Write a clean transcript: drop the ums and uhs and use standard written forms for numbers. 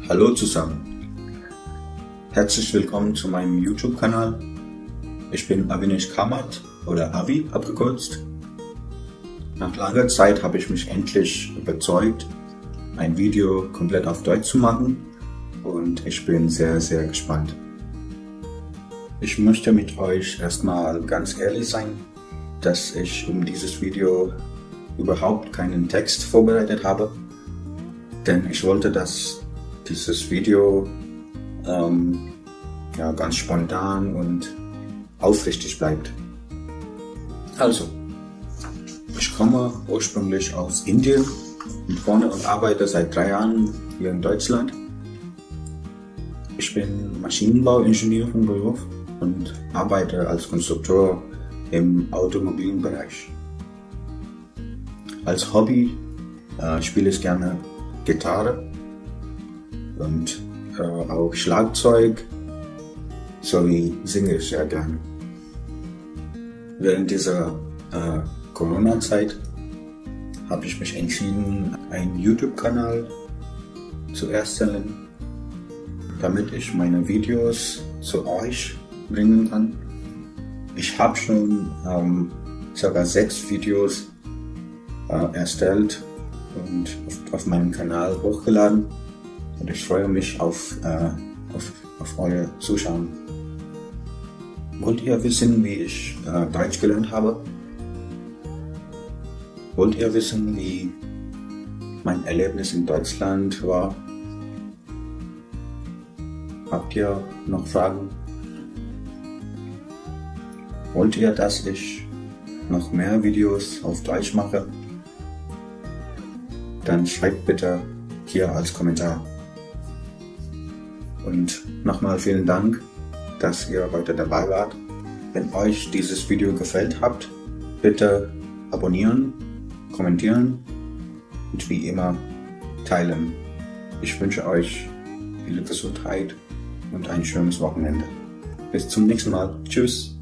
Hallo zusammen, herzlich willkommen zu meinem YouTube-Kanal. Ich bin Avinash Kamath oder Avi abgekürzt. Nach langer Zeit habe ich mich endlich überzeugt, ein Video komplett auf Deutsch zu machen und ich bin sehr gespannt. Ich möchte mit euch erstmal ganz ehrlich sein, dass ich um dieses Video überhaupt keinen Text vorbereitet habe, denn ich wollte, dass dieses Video ganz spontan und aufrichtig bleibt. Also, ich komme ursprünglich aus Indien und wohne und arbeite seit 3 Jahren hier in Deutschland. Ich bin Maschinenbauingenieur von Beruf und arbeite als Konstrukteur im Automobilbereich. Als Hobby spiele ich gerne Gitarre und auch Schlagzeug sowie singe ich sehr gerne. Während dieser Corona-Zeit habe ich mich entschieden, einen YouTube-Kanal zu erstellen, damit ich meine Videos zu euch bringen kann. Ich habe schon ca. 6 Videos erstellt und auf meinem Kanal hochgeladen und ich freue mich auf euer Zuschauen. Wollt ihr wissen, wie ich Deutsch gelernt habe? Wollt ihr wissen, wie mein Erlebnis in Deutschland war? Habt ihr noch Fragen? Wollt ihr, dass ich noch mehr Videos auf Deutsch mache? Dann schreibt bitte hier als Kommentar. Und nochmal vielen Dank, dass ihr heute dabei wart. Wenn euch dieses Video gefällt hat, bitte abonnieren, kommentieren und wie immer teilen. Ich wünsche euch viel Gesundheit und ein schönes Wochenende. Bis zum nächsten Mal. Tschüss.